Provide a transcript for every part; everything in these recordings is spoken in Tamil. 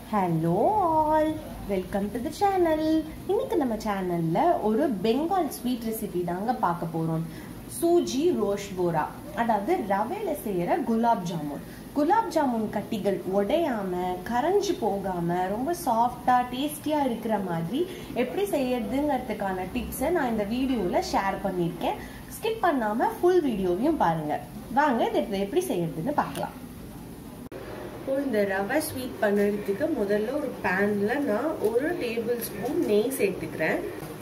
Hello all, welcome to the channel. இன்னைக்கு நம்ம சேனல்ல ஒரு பெங்கால் ஸ்வீட் ரெசிபி தாங்க பார்க்க போறோம். சூஜி ரோஷ் போரா, அதாவது ரவையில செய்யற குலாப் ஜாமுன் கட்டிகள் உடையாம கரைஞ்சு போகாம ரொம்ப சாஃப்டா டேஸ்டியா இருக்கிற மாதிரி எப்படி செய்யறதுங்கிறதுக்கான டிப்ஸை நான் இந்த வீடியோல ஷேர் பண்ணியிருக்கேன். ஸ்கிப் பண்ணாம ஃபுல் வீடியோவையும் பாருங்க. வாங்க இதை எப்படி செய்யறதுன்னு பார்க்கலாம். இந்த ரவை ஸ்வீட் பண்ணுறதுக்கு முதல்ல ஒரு பேன்ல நான் 1 டேபிள் ஸ்பூன் நெய் சேர்த்துக்கிறேன்.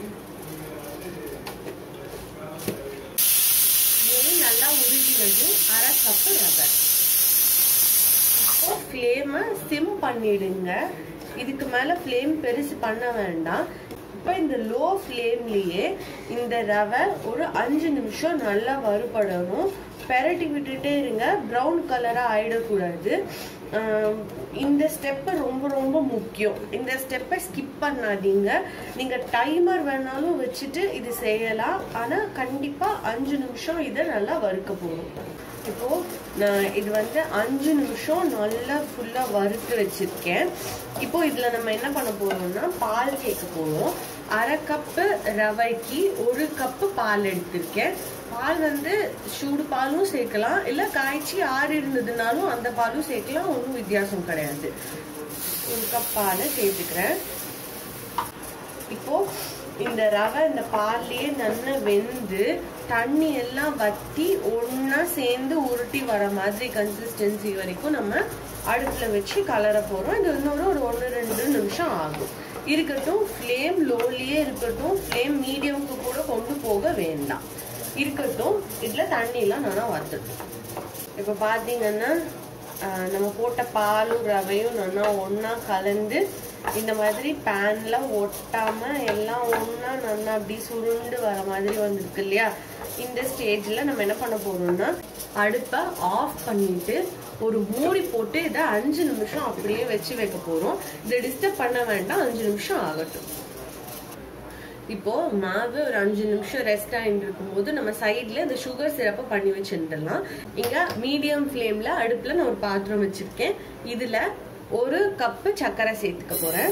நெய் நல்லா உருகினது 1/2 கப் ரவை. இப்போ ஃப்ளேமை சிம் பண்ணிடுங்க. இதுக்கு மேல ஃப்ளேம் பெருசு பண்ண வேண்டாம். இப்போ இந்த லோ ஃப்ளேம்லயே இந்த ரவை ஒரு 5 நிமிஷம் நல்லா வறுபடணும். பெரட்டி விட்டுட்டே இருங்க, ப்ரௌன் கலரா ஆயிடக்கூடாது. இந்த ஸ்டெப் ரொம்ப ரொம்ப முக்கியம். இந்த ஸ்டெப்பை ஸ்கிப் பண்ணாதீங்க. நீங்க டைமர் வேணாலும் வச்சுட்டு இது செய்யலாம், ஆனா கண்டிப்பா 5 நிமிஷம் இதை நல்லா வறுக்க போகணும். இப்போ நான் இது 5 நிமிஷம் நல்லா ஃபுல்லா வறுத்து வச்சிருக்கேன். இப்போ இதுல நம்ம என்ன பண்ண போறோம்னா பால் சேர்க்க போறோம். 1/2 கப்பு ரவைக்கு 1 கப்பு பால் எடுத்திருக்கேன். பால் சூடு பாலும் சேர்க்கலாம், இல்ல காய்ச்சி ஆறி இருந்ததுனாலும் அந்த பாலும் சேர்க்கலாம், ஒன்றும் வித்தியாசம் கிடையாது. 1 கப் பாலை சேர்த்துக்கிறேன். இப்போ இந்த ரவை இந்த பால்லயே நல்லா வெந்து தண்ணி எல்லாம் வத்தி ஒன்னா சேர்ந்து உருட்டி வர மாதிரி கன்சிஸ்டன்சி வரைக்கும் நம்ம அடுப்புல வச்சு கலர போறோம். இது ஒரு 1-2 நிமிஷம் ஆகும். இருக்கட்டும், ஃப்ளேம் லோலியே இருக்கட்டும், ஃப்ளேம் மீடியமுக்கு கூட கொண்டு போக வேண்டாம், இருக்கட்டும். இதுல தண்ணி எல்லாம் நல்லா வத்துடும். இப்ப பாத்தீங்கன்னா நம்ம போட்ட பாலும் ரவையும் நல்லா ஒன்னா கலந்து இந்த மாதிரி பேன்ல ஒட்டாம எல்லாம் ஒன்னா நல்லா அப்படி சுருண்டு வர மாதிரி வந்திருக்கு இல்லையா? இந்த ஸ்டேஜ்ல நம்ம என்ன பண்ண போறோம்னா அடுப்பை ஆஃப் பண்ணிட்டு ஒரு மூடி போட்டு இதை 5 நிமிஷம் அப்படியே வச்சு வைக்க போறோம். இதை டிஸ்டர்ப் பண்ண வேண்டாம், 5 நிமிஷம் ஆகட்டும். இப்போ மாவு ஒரு 5 நிமிஷம் ரெஸ்ட் ஆகிட்டு இருக்கும் போது நம்ம சைட்ல இந்த சுகர் சிரப்பை பண்ணி வச்சுடலாம். இங்க மீடியம் ஃப்ளேம்ல அடுப்புல நான் ஒரு பாத்திரம் வச்சிருக்கேன். இதுல 1 கப்பு சர்க்கரை சேர்த்துக்க போறேன்.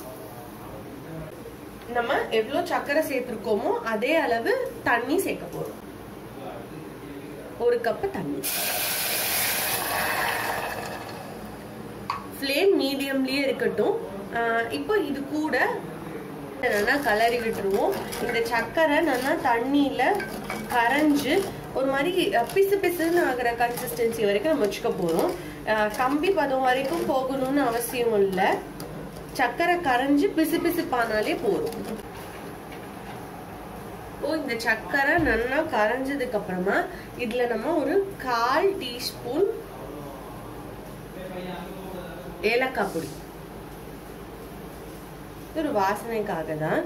நம்ம எவ்வளவு சர்க்கரை சேர்த்திருக்கோமோ அதே அளவு தண்ணி சேர்க்க போறோம். 1 கப்பு தண்ணி. ஃப்ளேம் மீடியம்லயே இருக்கட்டும். இப்போ இது கூட நல்லா கலரி விட்டுருவோம். இந்த சர்க்கரை நல்லா தண்ணியில கரைஞ்சு ஒரு மாதிரி பிசு பிசுன்னு ஆகிற கன்சிஸ்டன்சி வரைக்கும் நம்ம வச்சுக்க போறோம். கம்பி பதம் வரைக்கும் போகணும்னு அவசியம் இல்லை. சர்க்கரை கரைஞ்சு பிசு பிசுப்பானாலே போதும். இந்த சர்க்கரை நல்லா கரைஞ்சதுக்கு அப்புறமா இதுல நம்ம ஒரு 1/4 டீஸ்பூன் ஏலக்காய் பொடி, ஒரு வாசனைக்காக தான்.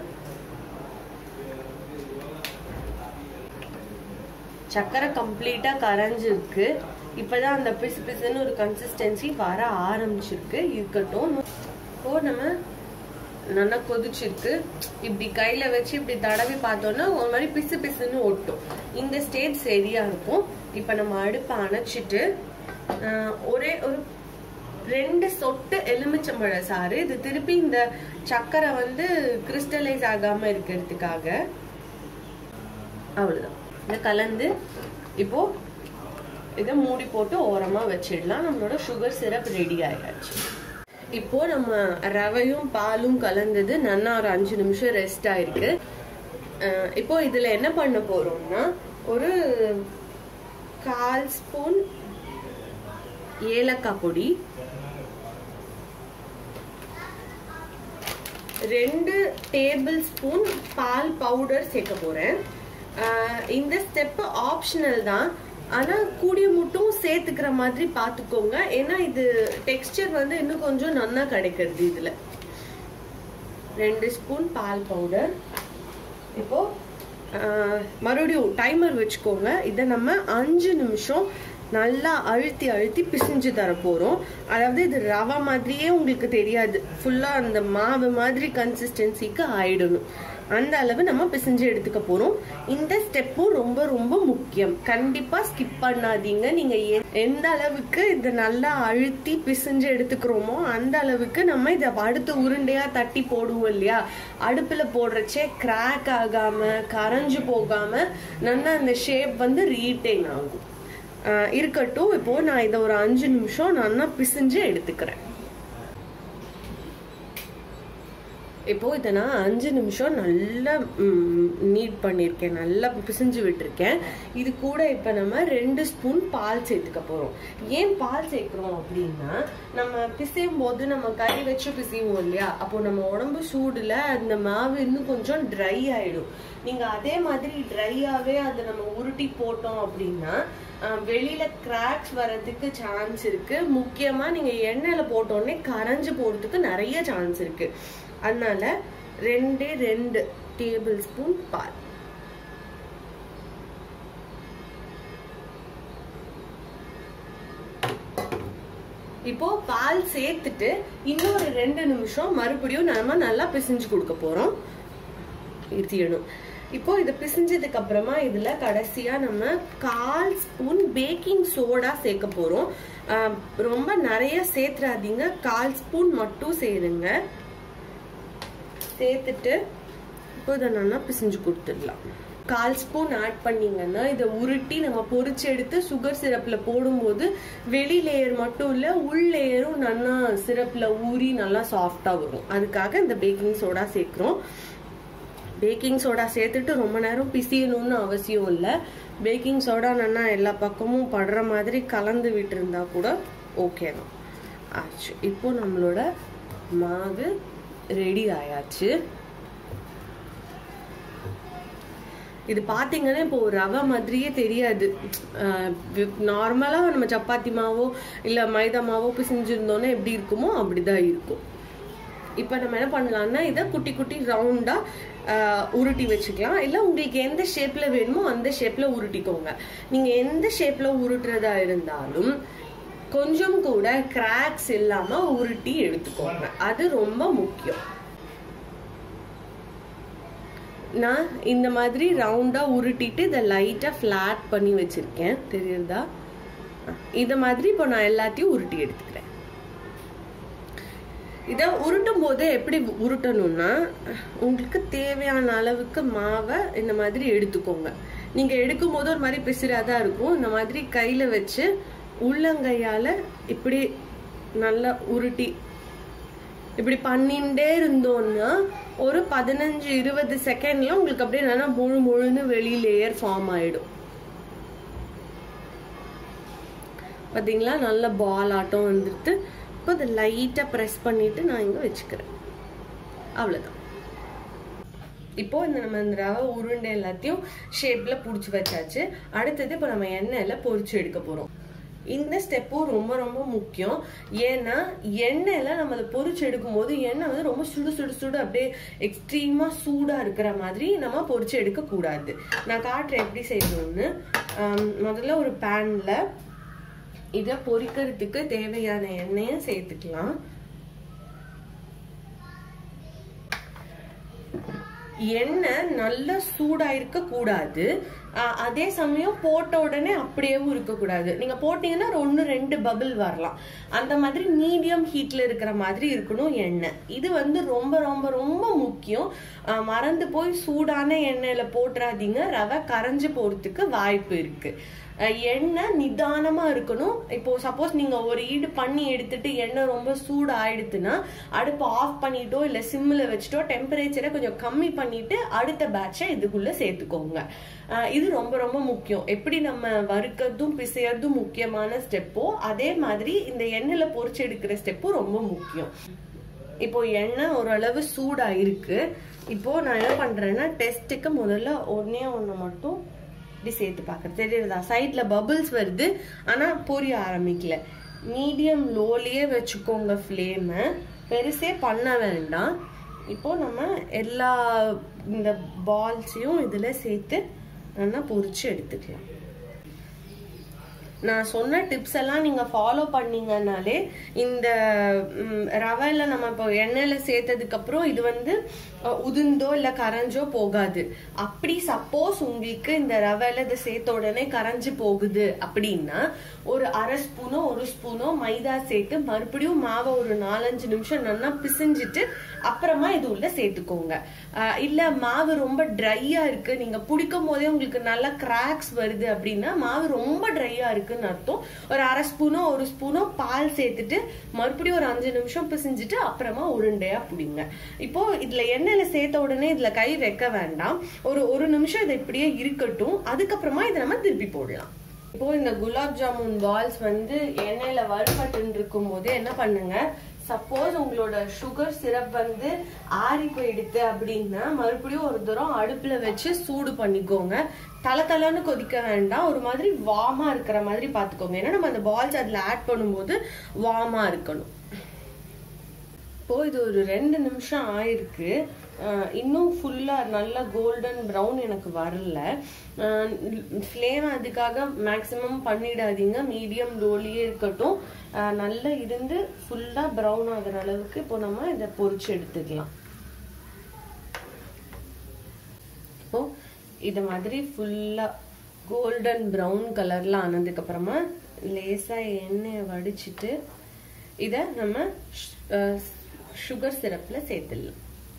சர்க்கரை கம்ப்ளீட்டா கரைஞ்சிருக்கு. இப்பதான் அந்த பிசு பிசுன்னு ஒரு கன்சிஸ்டன்சி வர ஆரம்பிச்சிருக்கு. இருக்கட்டும். இப்போ நம்ம நல்லா கொதிச்சிருக்கு. இப்படி கையில வச்சு இப்படி தடவி பார்த்தோம்னா ஒரு மாதிரி பிசு பிசுன்னு ஒட்டும். இந்த ஸ்டேஜ் சரியா இருக்கும். இப்ப நம்ம அடுப்பை அணைச்சிட்டு ஒரே ஒரு 2 சொட்டு எலுமிச்சம்பழ சாறு, இது திருப்பி இந்த சர்க்கரை கிறிஸ்டலைஸ் ஆகாம இருக்கிறதுக்காக, அவ்வளவுதான். இதை கலந்து இப்போ இதை மூடி போட்டு ஓரமா வச்சிடலாம். நம்மளோட சுகர் சிரப் ரெடி ஆயாச்சு. இப்போ நம்ம ரவையும் பாலும் கலந்தது நல்லா ஒரு 5 நிமிஷம் ரெஸ்ட் ஆயிருக்கு. இப்போ இதுல என்ன பண்ண போறோம்னா ஒரு 1/4 ஸ்பூன் ஏலக்காய் பொடி, 2 டேபிள் ஸ்பூன் பால் பவுடர் சேர்க்க போறேன். இந்த ஸ்டெப் ஆப்ஷனல் தான், ஆனா கூடிய மட்டும் சேர்த்துக்கிற மாதிரி பாத்துக்கோங்க. ஏன்னா இது டெக்ஸ்டர் இன்னும் கொஞ்சம் நல்லா கிடைக்கிறது. இதுல 2 ஸ்பூன் பால் பவுடர். இப்போ மறுபடியும் டைமர் வச்சுக்கோங்க. இதை நம்ம 5 நிமிஷம் நல்லா அழுத்தி அழுத்தி பிசிஞ்சு தர போறோம். அதாவது இது ரவை மாதிரியே உங்களுக்கு தெரியாது, ஃபுல்லா அந்த மாவு மாதிரி கன்சிஸ்டன்சிக்கு ஆயிடணும். அந்த அளவு நம்ம பிசிஞ்சு எடுத்துக்க போறோம். இந்த ஸ்டெப்பும் ரொம்ப ரொம்ப முக்கியம், கண்டிப்பா ஸ்கிப் பண்ணாதீங்க. நீங்க எந்த அளவுக்கு இதை நல்லா அழுத்தி பிசிஞ்சு எடுத்துக்கிறோமோ அந்த அளவுக்கு நம்ம இதை அடுத்து உருண்டையா தட்டி போடுவோம் இல்லையா, அடுப்புல போடுறச்சே கிராக் ஆகாம கரைஞ்சு போகாம நல்லா அந்த ஷேப் வந்து ரீட்டைன் ஆகும். இருக்கட்டும், இப்போ நான் இதை ஒரு 5 நிமிஷம் நல்லா பிசிஞ்சு எடுத்துக்கிறேன். இப்போ இதை நான் 5 நிமிஷம் நல்லா நீட் பண்ணியிருக்கேன், நல்லா பிசிஞ்சு விட்டுருக்கேன். இது கூட இப்போ நம்ம 2 ஸ்பூன் பால் சேர்த்துக்க போகிறோம். ஏன் பால் சேர்க்குறோம் அப்படின்னா, நம்ம பிசையும் போது நம்ம கை வச்சு பிசைவோம் இல்லையா, அப்போ நம்ம உடம்பு சூடுல அந்த மாவு இன்னும் கொஞ்சம் ட்ரை ஆயிடும். நீங்க அதே மாதிரி ட்ரையாவே அதை நம்ம உருட்டி போட்டோம் அப்படின்னா வெளியில கிராக்ஸ் வர்றதுக்கு சான்ஸ் இருக்கு. முக்கியமா நீங்க எண்ணெயில போட்டோடனே கரைஞ்சு போறதுக்கு நிறைய சான்ஸ் இருக்கு. அதனால 2 டேபிள் ஸ்பூன் பால். இப்போ பால் சேர்த்துட்டு இன்னொரு 2 நிமிஷம் மறுபடியும் நம்ம நல்லா பிசிஞ்சு கொடுக்க போறோம். இருத்தியணும். இப்போ இதை பிசிஞ்சதுக்கு அப்புறமா இதுல கடைசியா நம்ம 1/4 ஸ்பூன் பேக்கிங் சோடா சேர்க்க போறோம். ரொம்ப நிறைய சேர்த்துறாதீங்க, 1/4 ஸ்பூன் மட்டும் சேருங்க. சேர்த்துட்டு இப்போ இதை நல்லா பிசிஞ்சு கொடுத்துடலாம். 1/4 ஸ்பூன் ஆட் பண்ணீங்கன்னா இதை உருட்டி நம்ம பொரிச்சு எடுத்து சுகர் சிரப்ல போடும்போது வெளி லேயர் மட்டும் இல்ல உள் லேயரும் நல்லா சிரப்ல ஊறி நல்லா சாஃப்டா வரும். அதுக்காக இந்த பேக்கிங் சோடா சேர்க்கிறோம். பேக்கிங் சோடா சேர்த்துட்டு ரொம்ப நேரம் பிசியணும்னு அவசியம் இல்லை. பேக்கிங் சோடா நல்லா எல்லா பக்கமும் படுற மாதிரி கலந்து விட்டு இருந்தா கூட ஓகே தான். ஆச்சு, இப்போ நம்மளோட மாவு ரெடி ஆயாச்சு. இது பாத்தீங்கன்னா இப்போ ரவை மாதிரியே தெரியாது. நார்மலா நம்ம சப்பாத்தி மாவோ இல்ல மைதா மாவோ பிசிஞ்சிருந்தோன்னா எப்படி இருக்குமோ அப்படிதான் இருக்கும். இப்ப நம்ம என்ன பண்ணலாம்னா இதை குட்டி குட்டி ரவுண்டா உருட்டி வச்சுக்கலாம். இல்ல உங்களுக்கு எந்த ஷேப்ல வேணுமோ அந்த ஷேப்ல உருட்டிக்கோங்க. நீங்க எந்த ஷேப்ல உருட்டுறதா இருந்தாலும் கொஞ்சம் கூட கிராக்ஸ் இல்லாம உருட்டி எடுத்துக்கோங்க, அது ரொம்ப முக்கியம். நான் இந்த மாதிரி ரவுண்டா உருட்டிட்டு இதை லைட்டா பிளாட் பண்ணி வச்சிருக்கேன், தெரியுதா? இந்த மாதிரி இப்போ நான் எல்லாத்தையும் உருட்டி எடுத்துக்கிறேன். இதை உருட்டும் போது எப்படி உருட்டணும்னா, உங்களுக்கு தேவையான அளவுக்கு மாவை இந்த மாதிரி எடுத்துக்கோங்க. நீங்க எடுக்கும் போது ஒரு மாதிரி பிசிறாதான் இருக்கும். இந்த மாதிரி கையில வச்சு உள்ளங்கையால இப்படி நல்லா உருட்டி இப்படி பண்ணிட்டே இருந்தோம்னா ஒரு 15-20 செகண்ட்ல உங்களுக்கு அப்படியே நல்லா முழுன்னு வெளி லேயர் ஃபார்ம் ஆயிடும். பாத்தீங்களா, நல்ல பால் ஆட்டம் வந்துட்டு. இப்போ அதை லைட்டா ப்ரெஸ் பண்ணிட்டு நான் இங்க வச்சுக்கிறேன். அவ்வளவுதான். இப்போ நம்ம இந்த ரவை உருண்டை எல்லாத்தையும் ஷேப்ல புடிச்சு வச்சாச்சு. அடுத்தது இப்போ நம்ம எண்ணெயில பொரிச்சு எடுக்க போறோம். இந்த ஸ்டெப்பும் ரொம்ப ரொம்ப முக்கியம். ஏன்னா எண்ணெயில நம்ம அதை பொரிச்சு எடுக்கும் போது எண்ணெய் வந்து ரொம்ப சுடு அப்படியே எக்ஸ்ட்ரீமா சூடா இருக்கிற மாதிரி நம்ம பொரிச்சு எடுக்க கூடாது. நான் காட்டுறேன் எப்படி செய்யணும்னு. முதல்ல ஒரு பேன்ல இதை பொரிக்கிறதுக்கு தேவையான எண்ணெயை சேர்த்துக்கலாம். எண்ணெய் நல்லா சூடா இருக்க கூடாது, அதே சமயம் போட்ட உடனே அப்படியேவும் இருக்க கூடாது. நீங்க போட்டீங்கன்னா 1-2 பபிள் வரலாம். அந்த மாதிரி மீடியம் ஹீட்ல இருக்கிற மாதிரி இருக்கணும் எண்ணெய். இது வந்து ரொம்ப ரொம்ப ரொம்ப முக்கியம். மறந்து போய் சூடான எண்ணெயில போட்டுறாதீங்க, ரவை கரைஞ்சு போறதுக்கு வாய்ப்பு இருக்கு. எண்ணெய் நிதானமா இருக்கணும். இப்போ சப்போஸ் நீங்க ஒரு ஈடு பண்ணி எடுத்துட்டு எண்ணெய் ரொம்ப சூடு ஆயிடுத்துன்னா அடுப்பு ஆஃப் பண்ணிட்டோ இல்ல சிம்ல வச்சுட்டோ டெம்பரேச்சரை கொஞ்சம் கம்மி பண்ணிட்டு அடுத்த பேட்சை இதுக்குள்ள சேர்த்துக்கோங்க. இது ரொம்ப ரொம்ப முக்கியம். எப்படி நம்ம வறுக்கிறதும் பிசையறதும் முக்கியமான ஸ்டெப்போ அதே மாதிரி இந்த எண்ணெயில பொரிச்சு எடுக்கிற ஸ்டெப்பும் ரொம்ப முக்கியம். இப்போ எண்ணெய் ஓரளவு சூடா இருக்கு. இப்போ நான் என்ன பண்றேன்னா டெஸ்ட்டுக்கு முதல்ல ஒண்ணு மட்டும் இப்படி சேர்த்து பாக்குறது, தெரியுதா? சைட்ல பபிள்ஸ் வருது, ஆனா பொரிய ஆரம்பிக்கல. மீடியம் லோலயே வச்சுக்கோங்க ஃப்ளேம, பெருசே பண்ண வேண்டாம். இப்போ நம்ம எல்லா இந்த பால்ஸையும் இதுல சேர்த்து நல்லா பொரிச்சு எடுத்துக்கலாம். நான் சொன்ன டிப்ஸ் எல்லாம் நீங்க ஃபாலோ பண்ணீங்கன்னாலே இந்த ரவையில நம்ம இப்போ எண்ணெயில சேர்த்ததுக்கு அப்புறம் இது வந்து உதிர்ந்தோ இல்ல கரைஞ்சோ போகாது. அப்படி சப்போஸ் உங்களுக்கு இந்த ரவையில இதை சேர்த்த உடனே கரைஞ்சு போகுது அப்படின்னா ஒரு அரை ஸ்பூனோ 1 ஸ்பூனோ மைதா சேர்த்து மறுபடியும் மாவை ஒரு 4-5 நிமிஷம் நல்லா பிசைஞ்சிட்டு அப்புறமா இது உள்ள சேர்த்துக்கோங்க. இல்ல மாவு ரொம்ப ட்ரையா இருக்கு, நீங்க பிடிக்கும் போதே உங்களுக்கு நல்ல கிராக்ஸ் வருது அப்படின்னா மாவு ரொம்ப ட்ரையா இருக்குன்னு அர்த்தம். ஒரு அரை ஸ்பூனோ 1 ஸ்பூனோ பால் சேர்த்துட்டு மறுபடியும் ஒரு 5 நிமிஷம் பிசைஞ்சிட்டு அப்புறமா உருண்டையா பிடிங்க. இப்போ இதுல எண்ணெயில சேர்த்த உடனே இதுல கை வைக்க வேண்டாம். ஒரு நிமிஷம் இதை இப்படியே இருக்கட்டும். அதுக்கப்புறமா இதை நம்ம திருப்பி போடலாம். இப்போ இந்த குலாப் ஜாமுன் பால்ஸ் வந்து எண்ணெயில வறுபட்டு இருக்கும் போது என்ன பண்ணுங்க, சப்போஸ் உங்களோட சுகர் சிரப் வந்து ஆறி போயிடுது அப்படின்னா மறுபடியும் ஒரு தூரம் அடுப்புல வச்சு சூடு பண்ணிக்கோங்க. தலன்னு கொதிக்க வேண்டாம், ஒரு மாதிரி வார்மா இருக்கிற மாதிரி பாத்துக்கோங்க. ஏன்னா நம்ம அந்த பால்ஸ் அதுல ஆட் பண்ணும்போது வார்மா இருக்கணும். இப்போ இது ஒரு 2 நிமிஷம் ஆயிருக்கு. இன்னும் ஃபுல்லா நல்லா கோல்டன் ப்ரௌன் எனக்கு வரல. ஃப்ளேம் அதுக்காக மேக்சிமம் பண்ணிடாதீங்க, மீடியம் லோலியே இருக்கட்டும். நல்லா இருந்து ஃபுல்லா ப்ரௌன் ஆகுற அளவுக்கு இப்போ நம்ம இதை பொரிச்சு எடுத்துக்கலாம். இப்போ இது மாதிரி ஃபுல்லா கோல்டன் ப்ரௌன் கலர்ல ஆனதுக்கு அப்புறமா லேசா எண்ணெயை வடிச்சிட்டு இத நம்ம சுகர் சிரப்ல சேர்த்துடலாம்.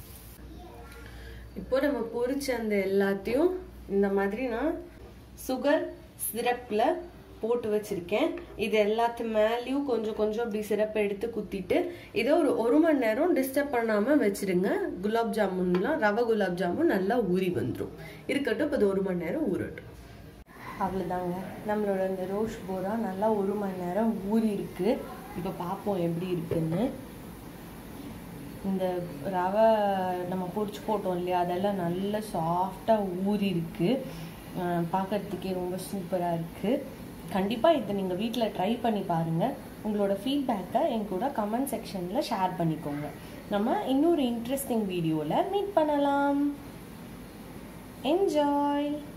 இப்போ நம்ம பொரிச்ச அந்த எல்லாத்தையும் இந்த மாதிரி நான் சுகர் சிரப்ல போட்டு வச்சிருக்கேன். இது எல்லாத்து மேலேயும் கொஞ்சம் கொஞ்சம் அப்படி சிரப் எடுத்து குத்திட்டு இதை ஒரு 1 மணி நேரம் டிஸ்டர்ப் பண்ணாம வச்சிருங்க. குலாப் ஜாமுன்லாம் ரவை குலாப் ஜாமுன் நல்லா ஊறி வந்துடும். இருக்கட்டும், இப்போ 1 மணி நேரம் ஊறட்டும். அவ்வளோதாங்க, நம்மளோட இந்த ரோஸ் போரா நல்லா 1 மணி நேரம் ஊறி இருக்கு. இப்போ பார்ப்போம் எப்படி இருக்குன்னு. இந்த ரவை நம்ம பொரிச்சு போட்டோம் இல்லையா, அதெல்லாம் நல்லா சாஃப்டாக ஊறி இருக்கு. பார்க்கறதுக்கே ரொம்ப சூப்பராக இருக்குது. கண்டிப்பாக இதை நீங்கள் வீட்டில் ட்ரை பண்ணி பாருங்கள். உங்களோட ஃபீட்பேக்கை என் கூட கமெண்ட் செக்ஷனில் ஷேர் பண்ணிக்கோங்க. நம்ம இன்னொரு இன்ட்ரெஸ்டிங் வீடியோவில் மீட் பண்ணலாம். என்ஜாய்.